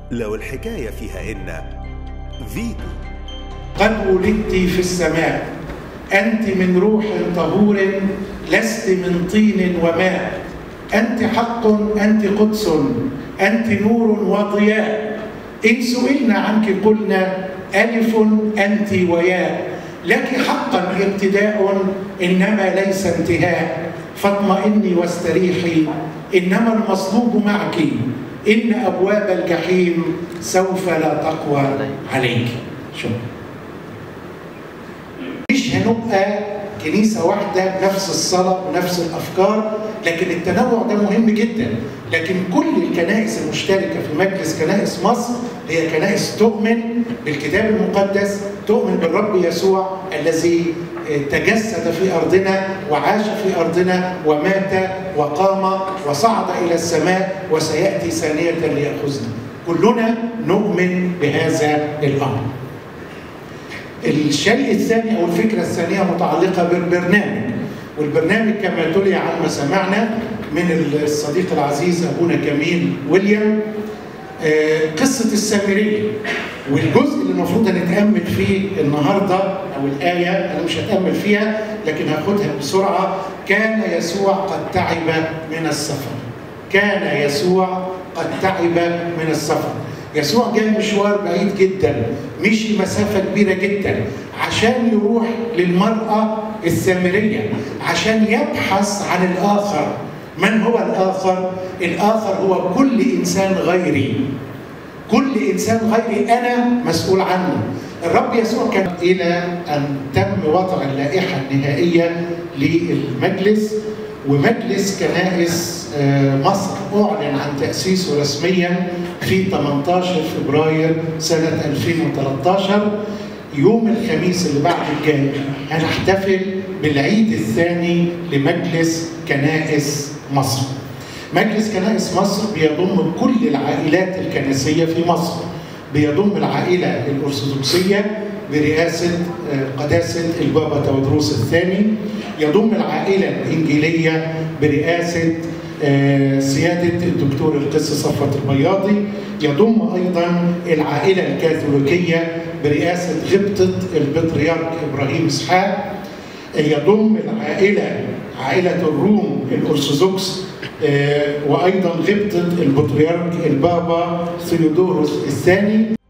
لو الحكاية فيها إن فيتو. قد ولدت في السماء، أنت من روح طهور، لست من طين وماء. أنت حق، أنت قدس، أنت نور وضياء. إن سئلنا عنك قلنا ألف أنت وياء. لك حقا ابتداء إنما ليس انتهاء. فاطمئني واستريحي، إنما المصلوب معك. إن أبواب الجحيم سوف لا تقوى عليك. شكرا. مش هنبقى كنيسة واحدة بنفس الصلاة ونفس الأفكار، لكن التنوع ده مهم جدا. لكن كل الكنائس المشتركة في مجلس كنائس مصر هي كنائس تؤمن بالكتاب المقدس، تؤمن بالرب يسوع الذي تجسد في أرضنا وعاش في أرضنا ومات وقام وصعد إلى السماء وسيأتي ثانية ليأخذنا. كلنا نؤمن بهذا الأمر. الشيء الثاني أو الفكرة الثانية متعلقة بالبرنامج، والبرنامج كما تلي عن ما سمعنا من الصديق العزيز أبونا كميل ويليام، قصة السامرية، والجزء اللي المفروض نتأمل فيه النهاردة أو الآية أنا مش هتأمل فيها لكن هاخدها بسرعة. كان يسوع قد تعب من السفر. كان يسوع قد تعب من السفر. يسوع جاي مشوار بعيد جدا، مشي مسافة كبيرة جدا عشان يروح للمرأة السامرية، عشان يبحث عن الآخر. من هو الآخر؟ الآخر هو كل إنسان غيري. كل إنسان غيري أنا مسؤول عنه. الرب يسوع كان إلى أن تم وضع اللائحة النهائية للمجلس، ومجلس كنائس مصر أعلن عن تأسيسه رسميا في 18 فبراير سنة 2013. يوم الخميس اللي بعد الجاي هنحتفل بالعيد الثاني لمجلس كنائس مصر. مجلس كنائس مصر بيضم كل العائلات الكنسية في مصر. بيضم العائلة الأرثوذكسية برئاسة قداسة البابا تودروس الثاني، يضم العائلة الإنجيلية برئاسة سيادة الدكتور القس صفوت البياضي، يضم أيضا العائلة الكاثوليكية برئاسة غبطة البطريرك إبراهيم إسحاق، يضم عائلة الروم الأرثوذكس وأيضا غبطة البطريرك البابا ثيودوروس الثاني.